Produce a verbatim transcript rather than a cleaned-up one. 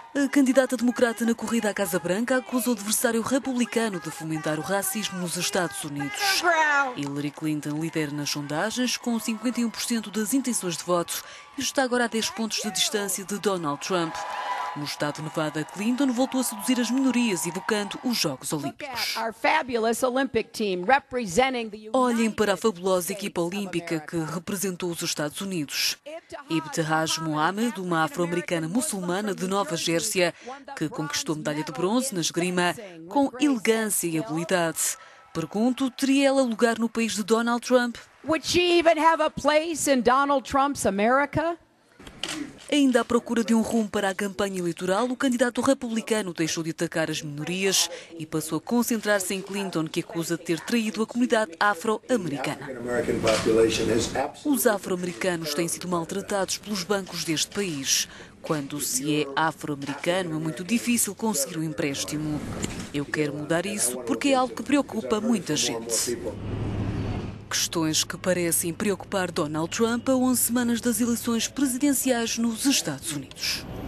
A candidata democrata na corrida à Casa Branca acusa o adversário republicano de fomentar o racismo nos Estados Unidos. Hillary Clinton lidera nas sondagens com cinquenta e um por cento das intenções de voto e está agora a dez pontos de distância de Donald Trump. No estado de Nevada, Clinton voltou a seduzir as minorias, evocando os Jogos Olímpicos. Olhem para a fabulosa equipa olímpica que representou os Estados Unidos. Ibtihaj Mohamed, uma afro-americana muçulmana de Nova Jersey, que conquistou medalha de bronze na esgrima com elegância e habilidade. Pergunto, teria ela lugar no país de Donald Trump? Would she even have a place in Donald Trump's America? Ainda à procura de um rumo para a campanha eleitoral, o candidato republicano deixou de atacar as minorias e passou a concentrar-se em Clinton, que acusa de ter traído a comunidade afro-americana. Os afro-americanos têm sido maltratados pelos bancos deste país. Quando se é afro-americano, é muito difícil conseguir um empréstimo. Eu quero mudar isso porque é algo que preocupa muita gente. Questões que parecem preocupar Donald Trump a onze semanas das eleições presidenciais nos Estados Unidos.